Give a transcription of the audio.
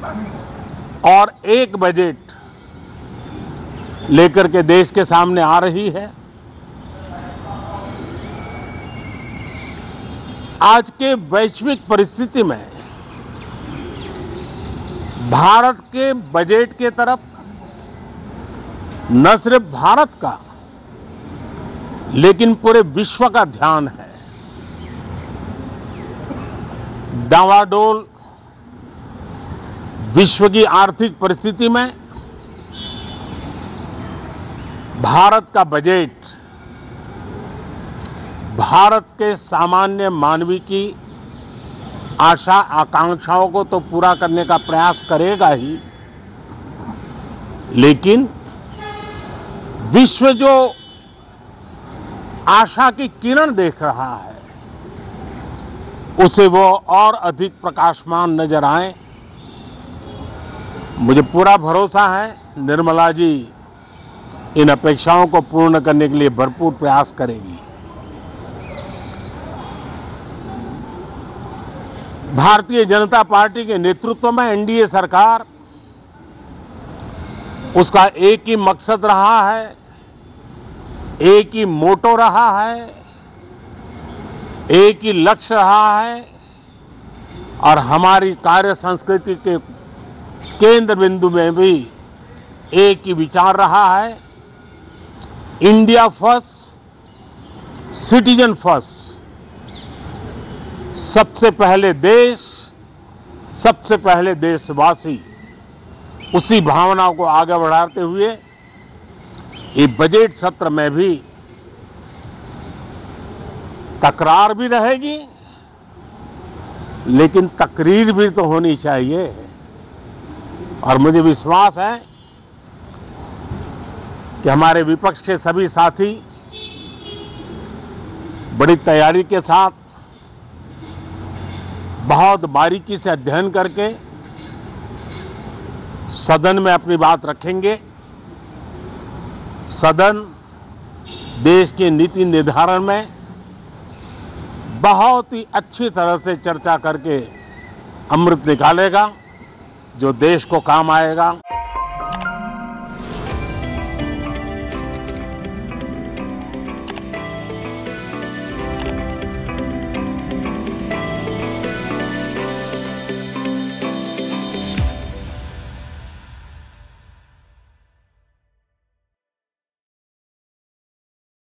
और एक बजट लेकर के देश के सामने आ रही है। आज के वैश्विक परिस्थिति में भारत के बजट के तरफ न सिर्फ भारत का लेकिन पूरे विश्व का ध्यान है। डावाडोल विश्व की आर्थिक परिस्थिति में भारत का बजट भारत के सामान्य मानवी की आशा आकांक्षाओं को तो पूरा करने का प्रयास करेगा ही, लेकिन विश्व जो आशा की किरण देख रहा है उसे वो और अधिक प्रकाशमान नजर आए। मुझे पूरा भरोसा है निर्मला जी इन अपेक्षाओं को पूर्ण करने के लिए भरपूर प्रयास करेगी। भारतीय जनता पार्टी के नेतृत्व में एनडीए सरकार, उसका एक ही मकसद रहा है, एक ही मोटो रहा है, एक ही लक्ष्य रहा है और हमारी कार्य संस्कृति के केंद्र बिंदु में भी एक ही विचार रहा है, इंडिया फर्स्ट, सिटीजन फर्स्ट। सबसे पहले देश, सबसे पहले देशवासी, उसी भावना को आगे बढ़ाते हुए ये बजट सत्र में भी तकरार भी रहेगी, लेकिन तकरीर भी तो होनी चाहिए। और मुझे विश्वास है कि हमारे विपक्ष के सभी साथी बड़ी तैयारी के साथ बहुत बारीकी से अध्ययन करके सदन में अपनी बात रखेंगे। सदन देश के नीति निर्धारण में बहुत ही अच्छी तरह से चर्चा करके अमृत निकालेगा जो देश को काम आएगा।